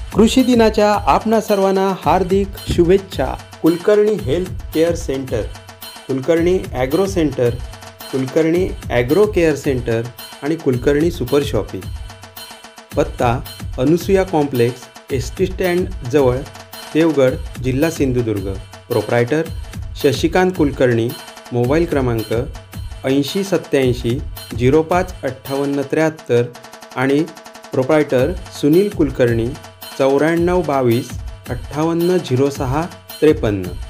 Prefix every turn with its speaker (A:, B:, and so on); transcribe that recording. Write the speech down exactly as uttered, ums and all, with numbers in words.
A: कृषी दिनाच्या आपणा सर्वांना हार्दिक शुभेच्छा। Kulkarni health care centre, Kulkarni agro centre, Kulkarni agro care centre आणि कुलकर्णी सुपर शॉपिंग। पत्ता Anusuya complex, S T stand जवळ, देवगड, जिल्हा सिंधुदुर्ग। प्रोप्रायटर शशिकांत कुलकर्णी। मोबाईल क्रमांक ऐंशी सत्त्याऐंशी झिरो पाच अठ्ठावन्न त्र्याहत्तर आणि प्रोप्रायटर सुनील कुलकर्णी चौऱ्याण्णव बावीस अठ्ठावन्न झिरो सहा त्रेपन्न।